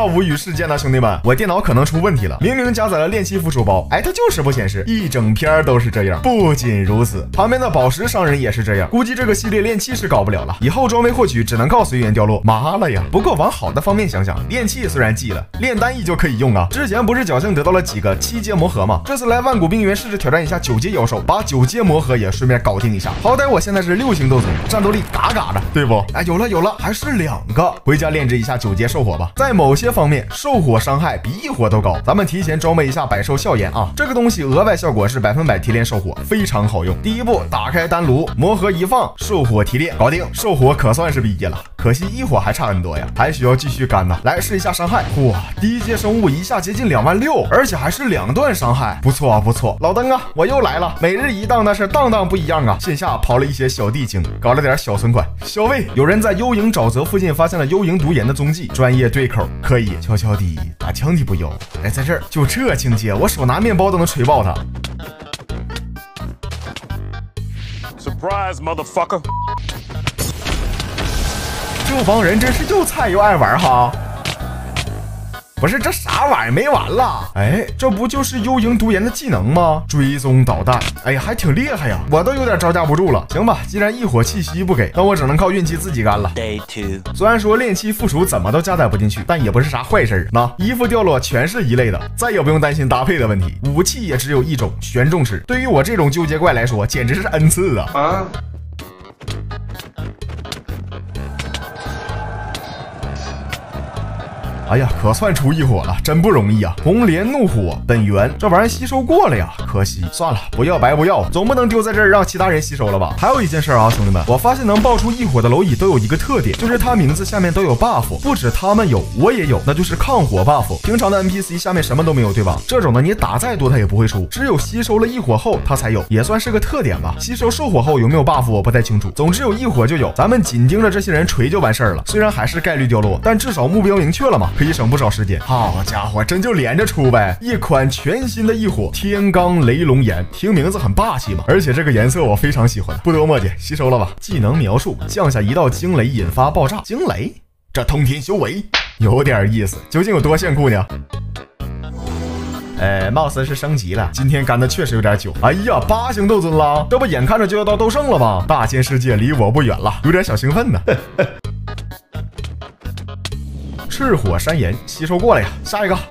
无语事件呢，兄弟们，我电脑可能出问题了，明明加载了炼器附属包，哎，它就是不显示，一整篇都是这样。不仅如此，旁边的宝石商人也是这样，估计这个系列炼器是搞不了了，以后装备获取只能靠随缘掉落。妈了呀！不过往好的方面想想，炼器虽然记了，炼丹依旧可以用啊。之前不是侥幸得到了几个7阶魔核吗？这次来万古冰原试着挑战一下9阶妖兽，把9阶魔核也顺便搞定一下。好歹我现在是6星斗尊，战斗力嘎嘎的，对不？哎，有了，还是2个，回家炼制一下9阶兽火吧。在某些方面，兽火伤害比异火都高，咱们提前装备一下百兽笑颜啊。这个东西额外效果是100%提炼兽火，非常好用。第一步，打开丹炉，魔核一放，兽火提炼，搞定。兽火可算是毕业了，可惜异火还差很多呀，还需要继续干呢。来试一下伤害，哇，低阶生物一下接近26000，而且还是2段伤害，不错啊不错。老登啊，我又来了，每日一档那是档档不一样啊。线下跑了一些小地精，搞了点小存款。小魏，有人在幽影沼泽附近发现了幽影毒炎的踪迹，专业对口，可以悄悄地打枪的不要。哎，在这儿就这境界，我手拿面包都能锤爆他。 Surprise, motherfucker！ 这帮人真是又菜又爱玩哈。不是，这啥玩意儿没完了？哎，这不就是幽影毒炎的技能吗？追踪导弹，哎呀，还挺厉害呀，我都有点招架不住了。行吧，既然异火气息不给，那我只能靠运气自己干了。 Day 2， 虽然说炼器附属怎么都加载不进去，但也不是啥坏事。那衣服掉落全是一类的，再也不用担心搭配的问题。武器也只有一种，玄重尺。对于我这种纠结怪来说，简直是恩赐啊！哎呀，可算出异火了，真不容易啊！红莲怒火本源这玩意儿吸收过了呀，可惜，算了，不要白不要，总不能丢在这儿让其他人吸收了吧？还有一件事啊，兄弟们，我发现能爆出异火的蝼蚁都有一个特点，就是它名字下面都有 buff， 不止他们有，我也有，那就是抗火 buff。平常的 NPC 下面什么都没有，对吧？这种的你打再多它也不会出，只有吸收了异火后它才有，也算是个特点吧。吸收兽火后有没有 buff 我不太清楚，总之有异火就有，咱们紧盯着这些人锤就完事儿了。虽然还是概率掉落，但至少目标明确了嘛，可以省不少时间。好家伙，真就连着出呗！一款全新的异火天罡雷龙炎，听名字很霸气嘛，而且这个颜色我非常喜欢，不多墨迹，吸收了吧。技能描述：降下一道惊雷引发爆炸。惊雷？这通天修为有点意思，究竟有多炫酷呢？貌似是升级了，今天干的确实有点久。哎呀，8星斗尊了，这不眼看着就要到斗圣了吗？大千世界离我不远了，有点小兴奋呢。赤火山岩吸收过了呀，下一个。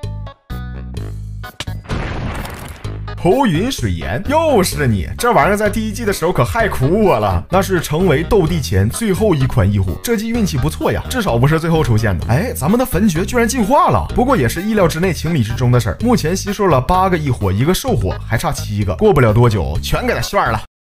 头云水岩，又是你！这玩意儿在第1季的时候可害苦我了。那是成为斗帝前最后一款异火，这季运气不错呀，至少不是最后出现的。哎，咱们的焚诀居然进化了，不过也是意料之内、情理之中的事儿。目前吸收了8个异火，1个兽火，还差7个，过不了多久全给它炫了。